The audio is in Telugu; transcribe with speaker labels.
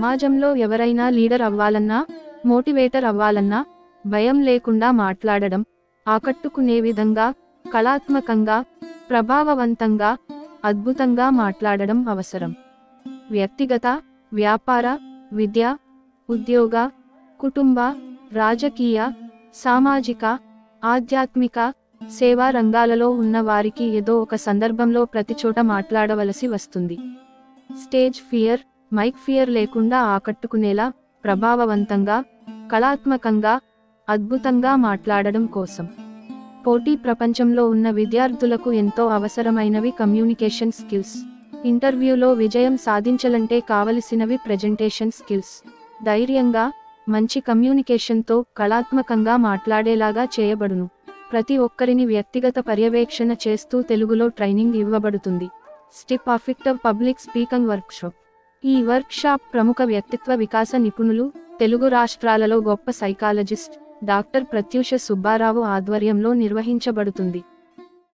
Speaker 1: సమాజంలో ఎవరైనా లీడర్ అవ్వాలన్నా, మోటివేటర్ అవ్వాలన్నా భయం లేకుండా మాట్లాడడం, ఆకట్టుకునే విధంగా, కళాత్మకంగా, ప్రభావవంతంగా, అద్భుతంగా మాట్లాడడం అవసరం. వ్యక్తిగత, వ్యాపార, విద్య, ఉద్యోగ, కుటుంబ, రాజకీయ, సామాజిక, ఆధ్యాత్మిక, సేవా రంగాలలో ఉన్న వారికి ఏదో ఒక సందర్భంలో ప్రతిచోట మాట్లాడవలసి వస్తుంది. స్టేజ్ ఫియర్, మైక్ ఫియర్ లేకుండా ఆకట్టుకునేలా, ప్రభావవంతంగా, కళాత్మకంగా, అద్భుతంగా మాట్లాడడం కోసం. పోటీ ప్రపంచంలో ఉన్న విద్యార్థులకు ఎంతో అవసరమైనవి కమ్యూనికేషన్ స్కిల్స్. ఇంటర్వ్యూలో విజయం సాధించాలంటే కావలసినవి ప్రెజెంటేషన్ స్కిల్స్. ధైర్యంగా, మంచి కమ్యూనికేషన్తో కళాత్మకంగా మాట్లాడేలాగా చేయబడును. ప్రతి ఒక్కరిని వ్యక్తిగత పర్యవేక్షణ చేస్తూ తెలుగులో ట్రైనింగ్ ఇవ్వబడుతుంది. Step effective public speaking workshop. ఈ వర్క్షాప్ ప్రముఖ వ్యక్తిత్వ వికాస నిపుణులు, తెలుగు రాష్ట్రాలలో గొప్ప సైకాలజిస్ట్ డాక్టర్ ప్రత్యూష సుబ్బారావు ఆధ్వర్యంలో నిర్వహించబడుతుంది.